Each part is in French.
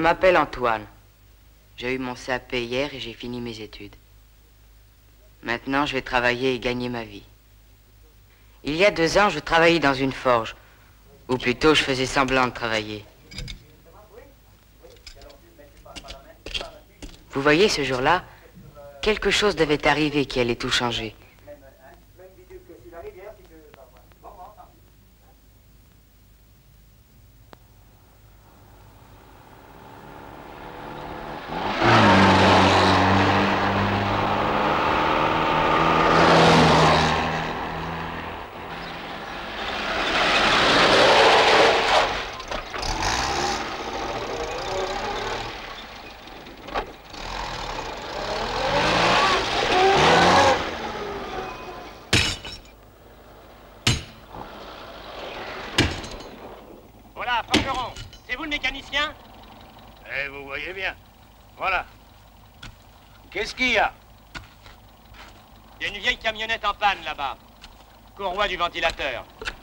m'appelle Antoine. J'ai eu mon CAP hier et j'ai fini mes études. Maintenant, je vais travailler et gagner ma vie. Il y a 2 ans, je travaillais dans une forge. Ou plutôt, je faisais semblant de travailler. Vous voyez, ce jour-là, quelque chose devait arriver qui allait tout changer. Voilà, forgeron, c'est vous le mécanicien? Eh, vous voyez bien. Voilà. Qu'est-ce qu'il y a? Il y a une vieille camionnette en panne là-bas. Courroie du ventilateur.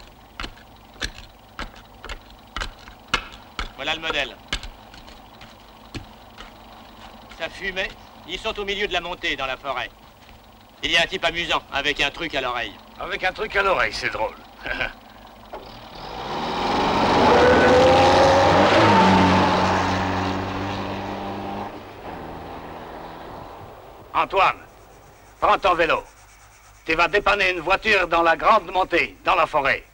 Voilà le modèle. Ça fumait. Ils sont au milieu de la montée dans la forêt. Il y a un type amusant avec un truc à l'oreille. Avec un truc à l'oreille, c'est drôle. Antoine, prends ton vélo. Tu vas dépanner une voiture dans la grande montée, dans la forêt.